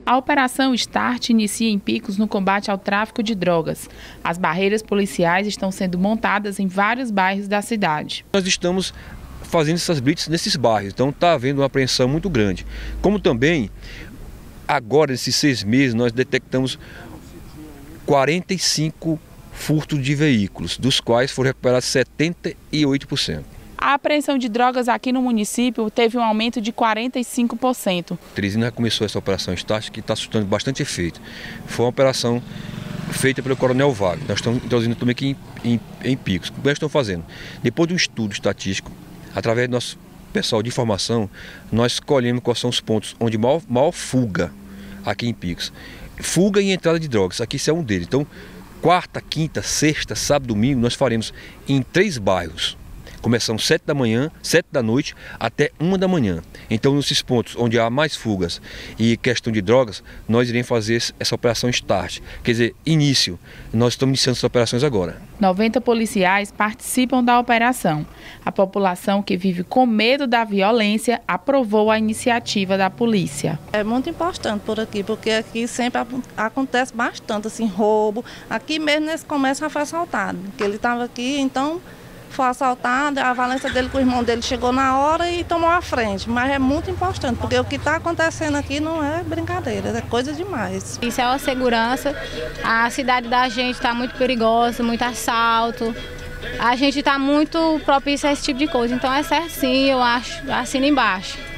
A Operação Start inicia em Picos no combate ao tráfico de drogas. As barreiras policiais estão sendo montadas em vários bairros da cidade. Nós estamos fazendo essas blitz nesses bairros, então está havendo uma apreensão muito grande. Como também, agora nesses 6 meses, nós detectamos 45 furtos de veículos, dos quais foram recuperados 78%. A apreensão de drogas aqui no município teve um aumento de 45%. Teresina começou essa operação Start, que está surtindo bastante efeito. Foi uma operação feita pelo Coronel Wagner. Nós estamos introduzindo também aqui em Picos. O que nós estamos fazendo? Depois de um estudo estatístico, através do nosso pessoal de informação, nós escolhemos quais são os pontos onde maior fuga aqui em Picos. Fuga e entrada de drogas, aqui isso é um deles. Então, quarta, quinta, sexta, sábado, domingo, nós faremos em 3 bairros. Começamos 7 da manhã, 7 da noite até 1 da manhã. Então, nesses pontos onde há mais fugas e questão de drogas, nós iremos fazer essa operação Start. Quer dizer, início. Nós estamos iniciando essas operações agora. 90 policiais participam da operação. A população que vive com medo da violência aprovou a iniciativa da polícia. É muito importante por aqui, porque aqui sempre acontece bastante assim, roubo. Aqui mesmo nesse comércio já foi assaltado, porque ele estava aqui, então foi assaltado, a valência dele com o irmão dele chegou na hora e tomou a frente. Mas é muito importante, porque o que está acontecendo aqui não é brincadeira, é coisa demais. Isso é uma segurança, a cidade da gente está muito perigosa, muito assalto. A gente está muito propício a esse tipo de coisa, então é certo sim, eu acho, assina embaixo.